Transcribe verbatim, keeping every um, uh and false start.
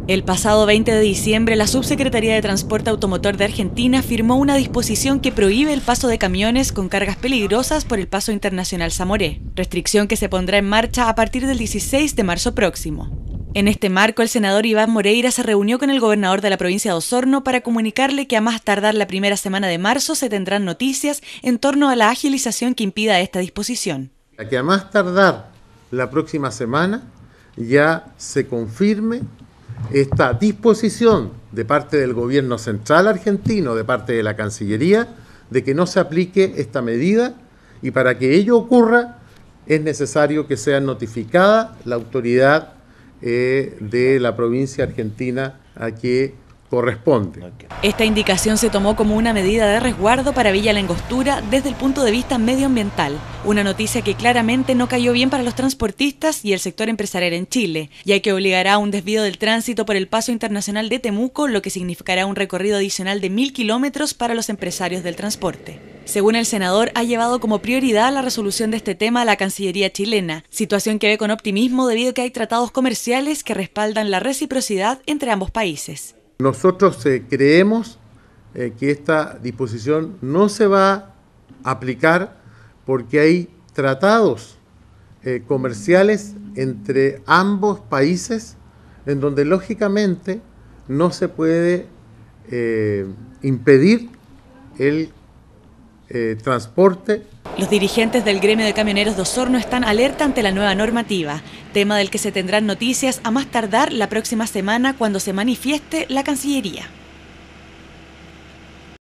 El pasado veinte de diciembre, la Subsecretaría de Transporte Automotor de Argentina firmó una disposición que prohíbe el paso de camiones con cargas peligrosas por el Paso Internacional Zamoré, restricción que se pondrá en marcha a partir del dieciséis de marzo próximo. En este marco, el senador Iván Moreira se reunió con el gobernador de la provincia de Osorno para comunicarle que a más tardar la primera semana de marzo se tendrán noticias en torno a la agilización que impida esta disposición. Que a más tardar la próxima semana ya se confirme esta disposición de parte del gobierno central argentino, de parte de la Cancillería, de que no se aplique esta medida, y para que ello ocurra es necesario que sea notificada la autoridad eh, de la provincia argentina a que corresponde. Esta indicación se tomó como una medida de resguardo para Villa La Angostura desde el punto de vista medioambiental, una noticia que claramente no cayó bien para los transportistas y el sector empresarial en Chile, ya que obligará a un desvío del tránsito por el Paso Internacional de Temuco, lo que significará un recorrido adicional de mil kilómetros para los empresarios del transporte. Según el senador, ha llevado como prioridad la resolución de este tema a la Cancillería chilena, situación que ve con optimismo debido a que hay tratados comerciales que respaldan la reciprocidad entre ambos países. Nosotros eh, creemos eh, que esta disposición no se va a aplicar porque hay tratados eh, comerciales entre ambos países en donde lógicamente no se puede eh, impedir el eh, transporte. Los dirigentes del gremio de camioneros de Osorno están alerta ante la nueva normativa, tema del que se tendrán noticias a más tardar la próxima semana cuando se manifieste la Cancillería.